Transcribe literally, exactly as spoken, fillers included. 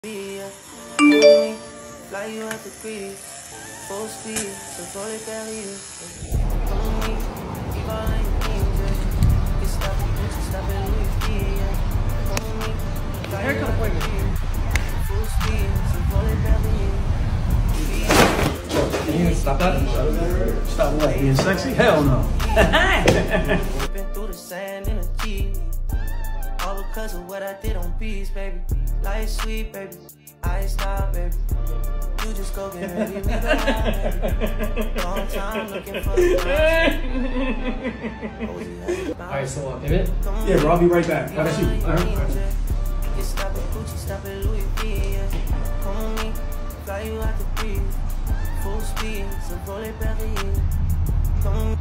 Yeah, me, fly you at the creek, full speed, so go to Paris. Follow me, keep all in your things, yeah. Get stop it, Gucci, stop it, Louis V, yeah. Follow me, fly you at the creek, full speed, so go to Paris. Can you stop that? Stop what? Being sexy? Hell no. Been through the sand in a Jeep. All because of what I did on beats, baby. Life sweet, baby. I stop, baby. You just go get ready, we go home, baby. Long time looking for the Alright, so uh, pivot? Yeah, bro, I'll be right back. Gotta see. All right. Get stop it, Gucci, stop it, Louis V, yeah. Come on me, fly you out the breeze. Full speed, so roll it, Paris. Come on.